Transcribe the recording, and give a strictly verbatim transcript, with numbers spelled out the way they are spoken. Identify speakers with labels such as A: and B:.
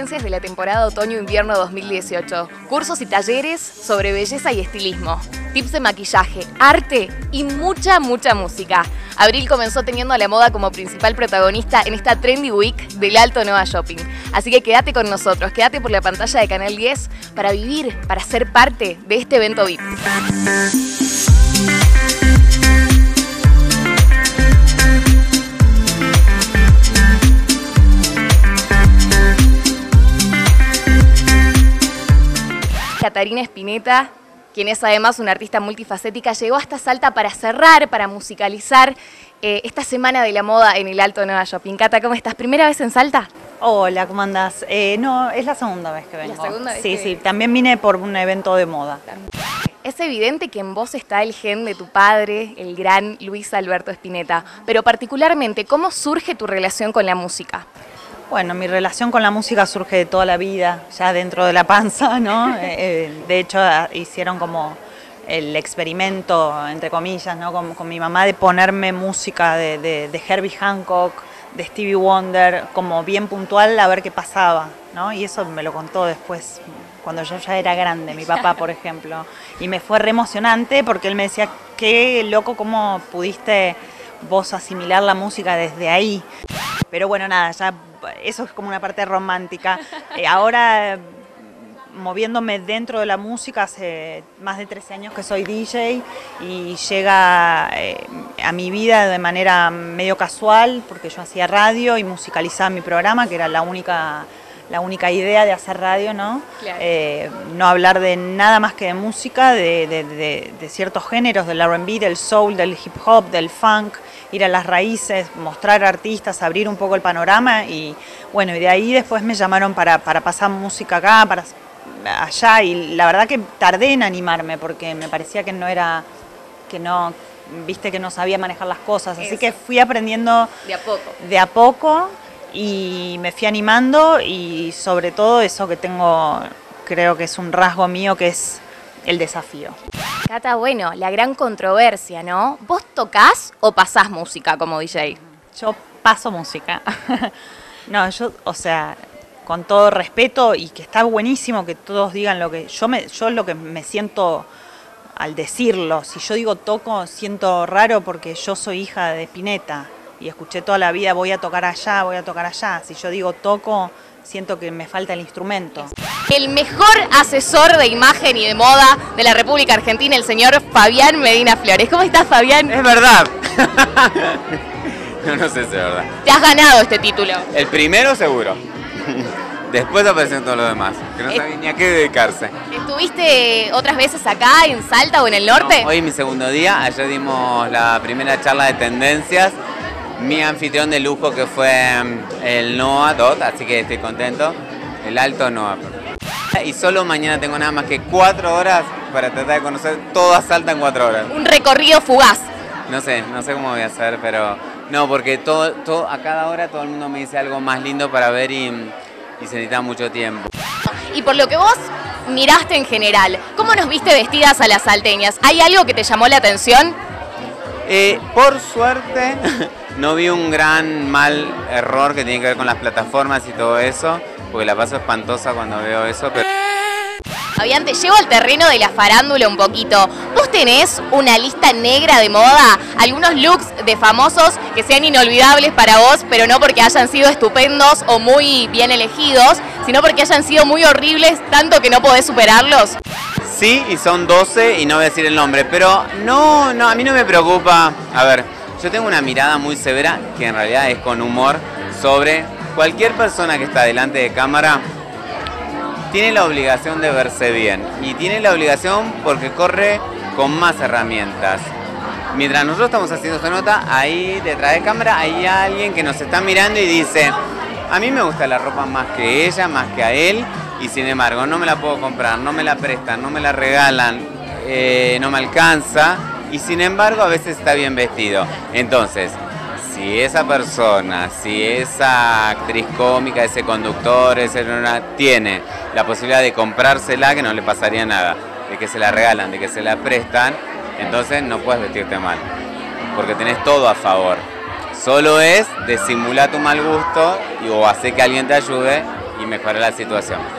A: tendencias de la temporada otoño-invierno dos mil dieciocho. Cursos y talleres sobre belleza y estilismo, tips de maquillaje, arte y mucha, mucha música. Abril comenzó teniendo a la moda como principal protagonista en esta Trendy Week del Alto Nova Shopping. Así que quédate con nosotros, quédate por la pantalla de Canal diez para vivir, para ser parte de este evento V I P. Catarina Spinetta, quien es además una artista multifacética, llegó hasta Salta para cerrar, para musicalizar eh, esta semana de la moda en el Alto Nova Shopping. Cata, ¿cómo estás? ¿Primera vez en Salta?
B: Hola, ¿cómo andás? Eh, no, es la segunda vez que vengo.
A: ¿La segunda vez
B: sí,
A: que...
B: sí, también vine por un evento de moda.
A: Es evidente que en vos está el gen de tu padre, el gran Luis Alberto Spinetta, pero particularmente, ¿cómo surge tu relación con la música?
B: Bueno, mi relación con la música surge de toda la vida, ya dentro de la panza, ¿no? eh, de hecho, hicieron como el experimento, entre comillas, ¿no? Con, con mi mamá de ponerme música de, de, de Herbie Hancock, de Stevie Wonder, como bien puntual, a ver qué pasaba, ¿no? Y eso me lo contó después, cuando yo ya era grande, mi papá, por ejemplo. Y me fue re emocionante porque él me decía, qué loco cómo pudiste vos asimilar la música desde ahí. Pero bueno, nada, ya eso es como una parte romántica. Eh, ahora, moviéndome dentro de la música, hace más de trece años que soy D J y llega eh, a mi vida de manera medio casual, porque yo hacía radio y musicalizaba mi programa, que era la única, la única idea de hacer radio, ¿no?
A: Claro.
B: Eh, no hablar de nada más que de música, de, de, de, de ciertos géneros, del R and B, del soul, del hip hop, del funk, ir a las raíces, mostrar artistas, abrir un poco el panorama y bueno, y de ahí después me llamaron para, para pasar música acá, para allá y la verdad que tardé en animarme porque me parecía que no era, que no, viste que no sabía manejar las cosas, así
A: Eso.
B: que fui aprendiendo
A: De a poco.
B: de a poco y me fui animando y sobre todo eso que tengo, creo que es un rasgo mío que es el desafío.
A: Cata, bueno, la gran controversia, ¿no? ¿Vos tocás o pasás música como D J?
B: Yo paso música. No, yo, o sea, con todo respeto y que está buenísimo que todos digan lo que... Yo, me, yo lo que me siento al decirlo, si yo digo toco, siento raro porque yo soy hija de Spinetta y escuché toda la vida voy a tocar allá, voy a tocar allá. Si yo digo toco, siento que me falta el instrumento.
A: El mejor asesor de imagen y de moda de la República Argentina, el señor Fabián Medina Flores. ¿Cómo estás, Fabián?
C: Es verdad. No, no sé si es verdad.
A: Te has ganado este título.
C: El primero seguro. Después aparecen todos los demás, que no sabían ni a qué dedicarse.
A: ¿Estuviste otras veces acá, en Salta o en el norte?
C: No, hoy es mi segundo día, ayer dimos la primera charla de tendencias. Mi anfitrión de lujo que fue el Noah Dot, así que estoy contento. El Alto Noah. Y solo mañana tengo nada más que cuatro horas para tratar de conocer toda Salta en cuatro horas.
A: Un recorrido fugaz.
C: No sé, no sé cómo voy a hacer, pero no, porque todo, todo, a cada hora todo el mundo me dice algo más lindo para ver y, y se necesita mucho tiempo.
A: Y por lo que vos miraste en general, ¿cómo nos viste vestidas a las salteñas? ¿Hay algo que te llamó la atención?
C: Eh, por suerte no vi un gran mal error que tiene que ver con las plataformas y todo eso, porque la paso espantosa cuando veo eso. Pero...
A: Fabián, te llevo al terreno de la farándula un poquito. ¿Vos tenés una lista negra de moda? Algunos looks de famosos que sean inolvidables para vos, pero no porque hayan sido estupendos o muy bien elegidos, sino porque hayan sido muy horribles, tanto que no podés superarlos.
C: Sí, y son doce y no voy a decir el nombre, pero no, no, a mí no me preocupa. A ver, yo tengo una mirada muy severa, que en realidad es con humor, sobre cualquier persona que está delante de cámara. Tiene la obligación de verse bien y tiene la obligación porque corre con más herramientas. Mientras nosotros estamos haciendo esta nota, ahí detrás de cámara hay alguien que nos está mirando y dice: a mí me gusta la ropa más que ella, más que a él, y sin embargo no me la puedo comprar, no me la prestan, no me la regalan, eh, no me alcanza, y sin embargo a veces está bien vestido. Entonces, si esa persona, si esa actriz cómica, ese conductor, ese, tiene la posibilidad de comprársela, que no le pasaría nada, de que se la regalan, de que se la prestan, entonces no puedes vestirte mal, porque tenés todo a favor. Solo es de simular tu mal gusto y, o hacer que alguien te ayude y mejorar la situación.